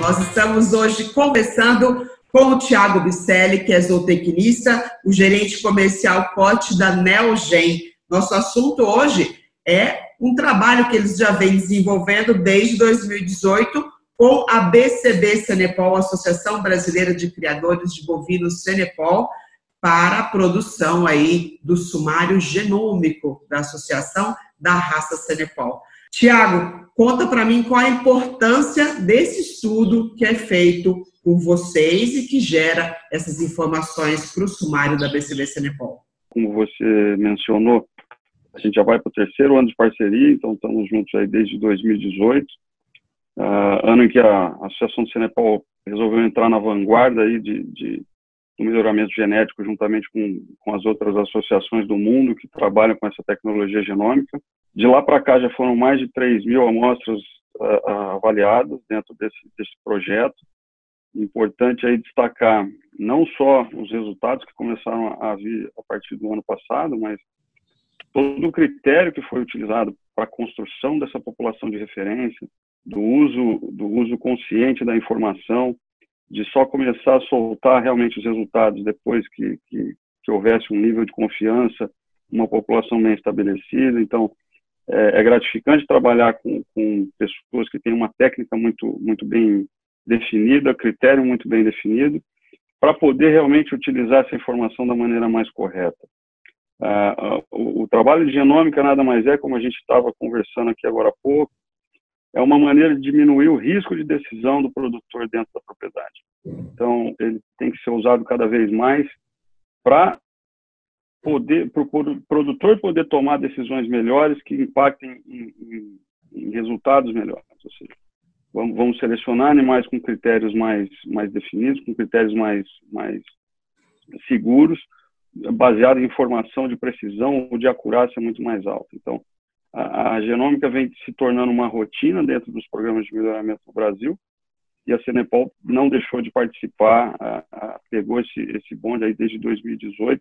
Nós estamos hoje conversando com o Thiago Biselli, que é zootecnista, o gerente comercial COT da Neogen. Nosso assunto hoje é um trabalho que eles já vêm desenvolvendo desde 2018 com a BCB Senepol, Associação Brasileira de Criadores de Bovinos Senepol, para a produção aí do sumário genômico da associação da raça Senepol. Tiago, conta para mim qual a importância desse estudo que é feito por vocês e que gera essas informações para o sumário da BCB Senepol. Como você mencionou, a gente já vai para o 3º ano de parceria, então estamos juntos aí desde 2018, ano em que a Associação do Senepol resolveu entrar na vanguarda aí do melhoramento genético, juntamente com as outras associações do mundo que trabalham com essa tecnologia genômica. De lá para cá já foram mais de 3.000 amostras avaliadas dentro desse projeto. Importante aí destacar não só os resultados que começaram a vir a partir do ano passado, mas todo o critério que foi utilizado para a construção dessa população de referência, do uso consciente da informação, de só começar a soltar realmente os resultados depois que houvesse um nível de confiança, uma população bem estabelecida. Então, é gratificante trabalhar com pessoas que têm uma técnica muito bem definida, critério muito bem definido, para poder realmente utilizar essa informação da maneira mais correta. O trabalho de genômica nada mais é, como a gente estava conversando aqui agora há pouco, é uma maneira de diminuir o risco de decisão do produtor dentro da propriedade. Então, ele tem que ser usado cada vez mais para o produtor poder tomar decisões melhores que impactem em resultados melhores. Ou seja, vamos selecionar animais com critérios mais definidos, com critérios mais seguros, baseado em informação de precisão ou de acurácia muito mais alta. Então, a genômica vem se tornando uma rotina dentro dos programas de melhoramento no Brasil, e a Senepol não deixou de participar, pegou esse bonde aí desde 2018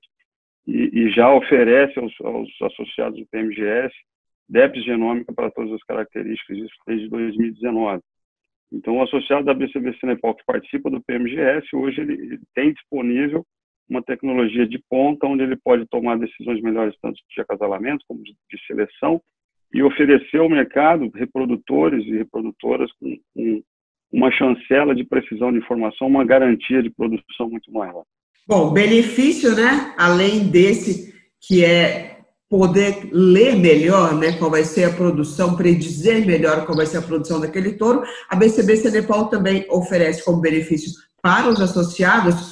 e já oferece aos associados do PMGS DEPS genômica para todas as características, isso desde 2019. Então, o associado da BCB Senepol que participa do PMGS, hoje ele tem disponível uma tecnologia de ponta, onde ele pode tomar decisões melhores, tanto de acasalamento como de seleção, e oferecer ao mercado reprodutores e reprodutoras com uma chancela de precisão de informação, uma garantia de produção muito maior. Bom, benefício, né? Além desse, que é poder ler melhor, né, qual vai ser a produção, predizer melhor qual vai ser a produção daquele touro, a BCB Senepol também oferece como benefício para os associados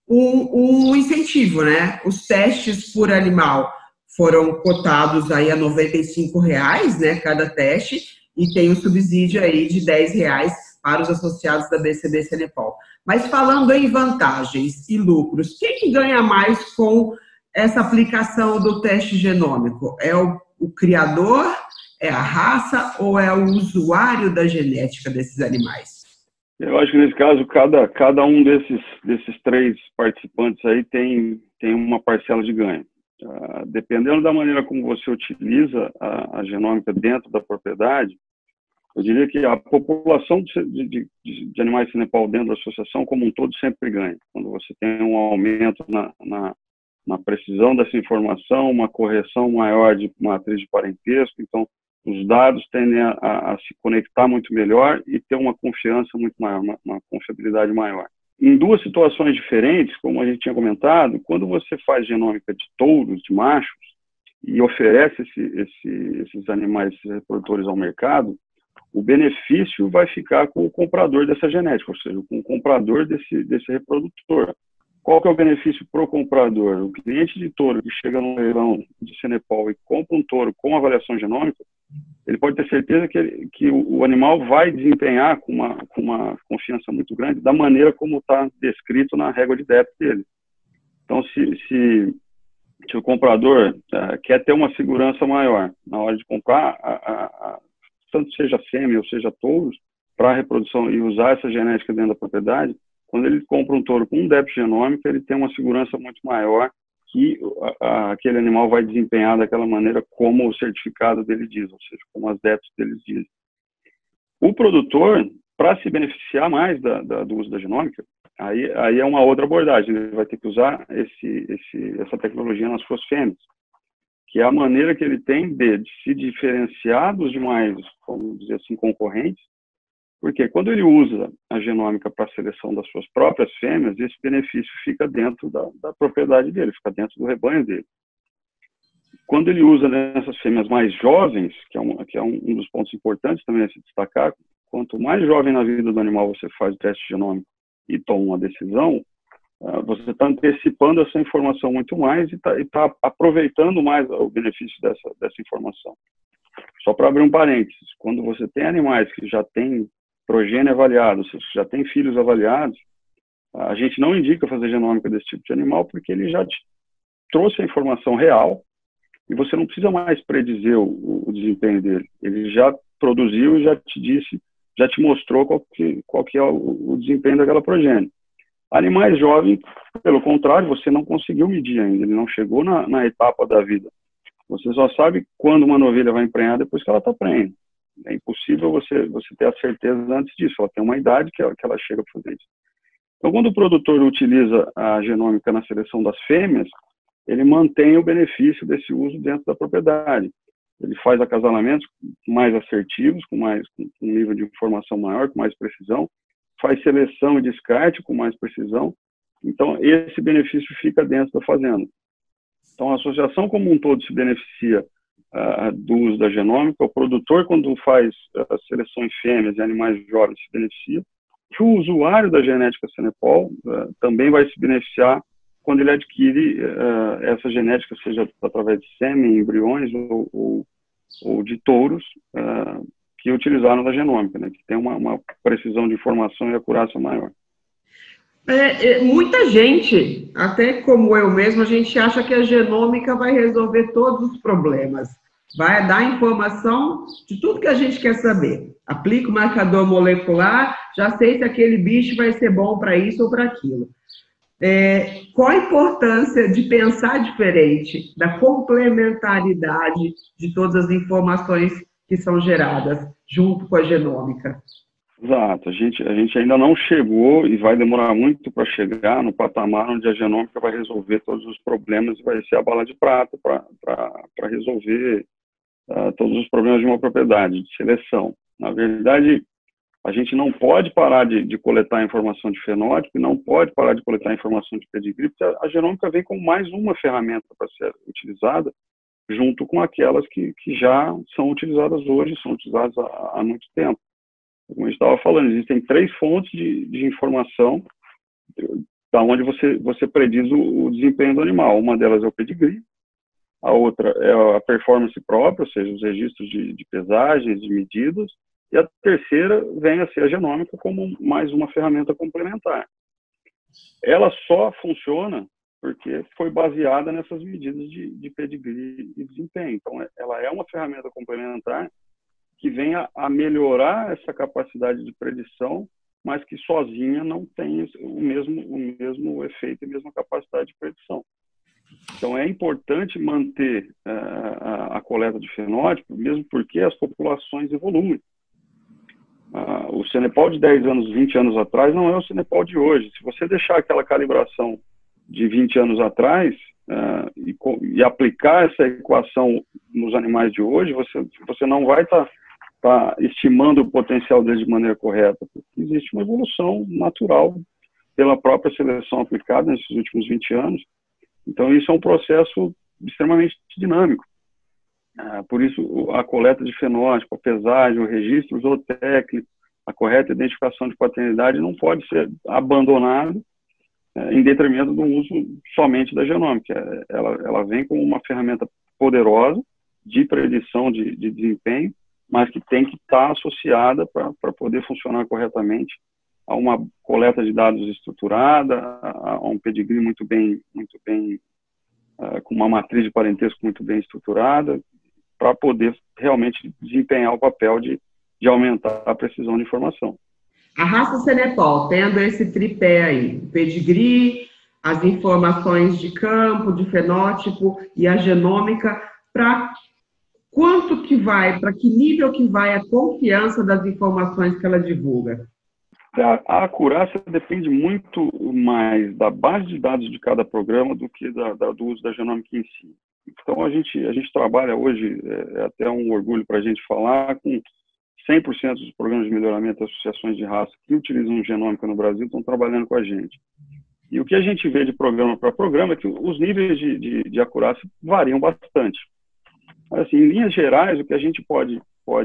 um incentivo, né? Os testes por animal foram cotados aí a R$ 95,00, né, cada teste, e tem um subsídio aí de R$ 10,00 para os associados da BCB Senepol. Mas falando em vantagens e lucros, quem que ganha mais com essa aplicação do teste genômico? É o criador, é a raça ou é o usuário da genética desses animais? Eu acho que nesse caso, cada um desses 3 participantes aí tem uma parcela de ganho. Dependendo da maneira como você utiliza a genômica dentro da propriedade, eu diria que a população de animais Senepol dentro da associação como um todo sempre ganha. Quando você tem um aumento na precisão dessa informação, uma correção maior de matriz de parentesco, então os dados tendem a se conectar muito melhor e ter uma confiança muito maior, uma confiabilidade maior. Em 2 situações diferentes, como a gente tinha comentado, quando você faz genômica de touros, de machos, e oferece esses animais, esses reprodutores ao mercado, o benefício vai ficar com o comprador dessa genética, ou seja, com o comprador desse reprodutor. Qual que é o benefício para o comprador? O cliente de touro que chega no leilão de Senepol e compra um touro com avaliação genômica, ele pode ter certeza que o animal vai desempenhar com uma confiança muito grande da maneira como está descrito na régua de DEPS dele. Então, se o comprador quer ter uma segurança maior na hora de comprar, tanto seja fêmea ou seja touros, para a reprodução e usar essa genética dentro da propriedade, quando ele compra um touro com um DEPS genômico, ele tem uma segurança muito maior que aquele animal vai desempenhar daquela maneira como o certificado dele diz, ou seja, como as DEPS deles dizem. O produtor, para se beneficiar mais do uso da genômica, aí é uma outra abordagem. Ele vai ter que usar essa tecnologia nas suas fêmeas, que é a maneira que ele tem de se diferenciar dos demais, vamos dizer assim, concorrentes, porque quando ele usa a genômica para a seleção das suas próprias fêmeas, esse benefício fica dentro da propriedade dele, fica dentro do rebanho dele. Quando ele usa nessas fêmeas mais jovens, que é um dos pontos importantes também a se destacar, quanto mais jovem na vida do animal você faz o teste genômico e toma uma decisão, você está antecipando essa informação muito mais e está aproveitando mais o benefício dessa informação. Só para abrir um parênteses, quando você tem animais que já têm progênie avaliado, ou seja, já têm filhos avaliados, a gente não indica fazer genômica desse tipo de animal porque ele já te trouxe a informação real e você não precisa mais predizer o desempenho dele. Ele já produziu e já te disse, já te mostrou qual que é o desempenho daquela progênie. Animais jovens, pelo contrário, você não conseguiu medir ainda, ele não chegou na etapa da vida. Você só sabe quando uma novilha vai emprenhar depois que ela está prenha. É impossível você ter a certeza antes disso, ela tem uma idade que ela chega a fazer isso. Então, quando o produtor utiliza a genômica na seleção das fêmeas, ele mantém o benefício desse uso dentro da propriedade. Ele faz acasalamentos mais assertivos, com um nível de informação maior, com mais precisão, faz seleção e descarte com mais precisão. Então, esse benefício fica dentro da fazenda. Então, a associação como um todo se beneficia do uso da genômica, o produtor, quando faz a seleção em fêmeas e animais jovens, se beneficia, e o usuário da genética Cenepol também vai se beneficiar quando ele adquire essa genética, seja através de sêmen, embriões ou de touros que utilizaram da genômica, né, que tem uma precisão de informação e acurácia maior. Muita gente, até como eu mesmo, a gente acha que a genômica vai resolver todos os problemas. Vai dar informação de tudo que a gente quer saber. Aplica o marcador molecular, já sei se aquele bicho vai ser bom para isso ou para aquilo. Qual a importância de pensar diferente, da complementaridade de todas as informações que são geradas junto com a genômica? Exato, a gente ainda não chegou e vai demorar muito para chegar no patamar onde a genômica vai resolver todos os problemas e vai ser a bala de prata para resolver todos os problemas de uma propriedade, de seleção. Na verdade, a gente não pode parar de coletar informação de fenótipo e não pode parar de coletar informação de pedigree, porque a genômica vem como mais uma ferramenta para ser utilizada, junto com aquelas que já são utilizadas hoje, são utilizadas há muito tempo. Como a gente estava falando, existem 3 fontes de informação da onde você prediz o desempenho do animal. Uma delas é o pedigree, a outra é a performance própria, ou seja, os registros de pesagens, de medidas, e a terceira vem a ser a genômica como mais uma ferramenta complementar. Ela só funciona porque foi baseada nessas medidas de pedigree e desempenho. Então, ela é uma ferramenta complementar que vem a melhorar essa capacidade de predição, mas que sozinha não tem o mesmo efeito e a mesma capacidade de predição. Então, é importante manter a coleta de fenótipo, mesmo porque as populações evoluem. O Cenepol de 10 anos, 20 anos atrás não é o Cenepol de hoje. Se você deixar aquela calibração de 20 anos atrás e aplicar essa equação nos animais de hoje, você não vai estar estimando o potencial deles de maneira correta, porque existe uma evolução natural pela própria seleção aplicada nesses últimos 20 anos. Então, isso é um processo extremamente dinâmico. Por isso, a coleta de fenótipo, a pesagem, o registro zootécnico, a correta identificação de paternidade não pode ser abandonado em detrimento do uso somente da genômica. Ela vem como uma ferramenta poderosa de predição de desempenho, mas que tem que estar associada para poder funcionar corretamente a uma coleta de dados estruturada, a um pedigree muito bem com uma matriz de parentesco muito bem estruturada, para poder realmente desempenhar o papel de aumentar a precisão de informação. A raça Cenepol, tendo esse tripé aí, o pedigree, as informações de campo, de fenótipo e a genômica, para quanto que vai, para que nível que vai a confiança das informações que ela divulga? A acurácia depende muito mais da base de dados de cada programa do que do uso da genômica em si. Então, a gente trabalha hoje, é até um orgulho para a gente falar, com 100% dos programas de melhoramento e associações de raça que utilizam genômica no Brasil estão trabalhando com a gente. E o que a gente vê de programa para programa é que os níveis de acurácia variam bastante. Assim, em linhas gerais, o que a gente pode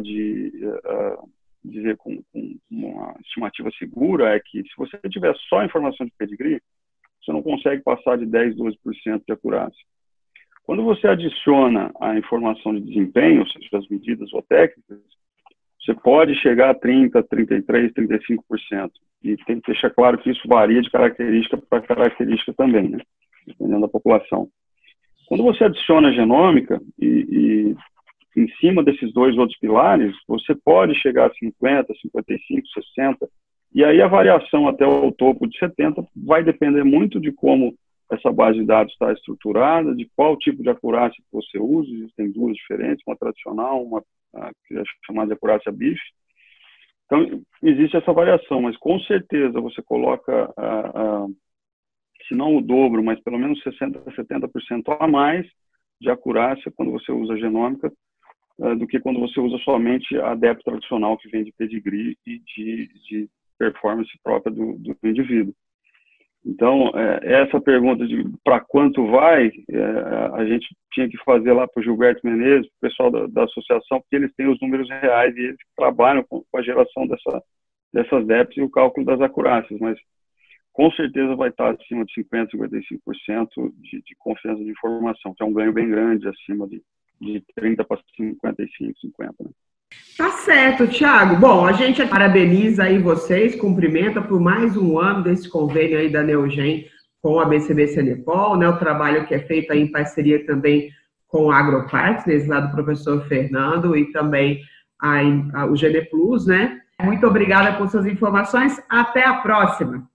dizer com uma estimativa segura é que se você tiver só informação de pedigree, você não consegue passar de 10, 12% de acurácia. Quando você adiciona a informação de desempenho, ou seja, as medidas ou técnicas, você pode chegar a 30%, 33%, 35%. E tem que deixar claro que isso varia de característica para característica também, né? Dependendo da população. Quando você adiciona a genômica e em cima desses dois outros pilares, você pode chegar a 50, 55, 60, e aí a variação até o topo de 70 vai depender muito de como essa base de dados está estruturada, de qual tipo de acurácia que você usa. Existem duas diferentes, uma tradicional, uma que é chamada de acurácia BIF. Então, existe essa variação, mas com certeza você coloca, se não o dobro, mas pelo menos 60%, 70% a mais de acurácia quando você usa a genômica, do que quando você usa somente a DEP tradicional, que vem de pedigree e de performance própria do indivíduo. Então, essa pergunta de para quanto vai, a gente tinha que fazer lá para o Gilberto Menezes, o pessoal da associação, porque eles têm os números reais e eles trabalham com a geração dessas DEPs e o cálculo das acurácias, mas com certeza vai estar acima de 50%, 55% de confiança de informação, que é um ganho bem grande, acima de 30 para 55, 50, né? Tá certo, Thiago. Bom, a gente parabeniza aí vocês, cumprimenta por mais um ano desse convênio aí da Neogen com a BCB Cenepol, né? O trabalho que é feito aí em parceria também com a Agropartners, lá do professor Fernando, e também o GD Plus, né? Muito obrigada por suas informações. Até a próxima.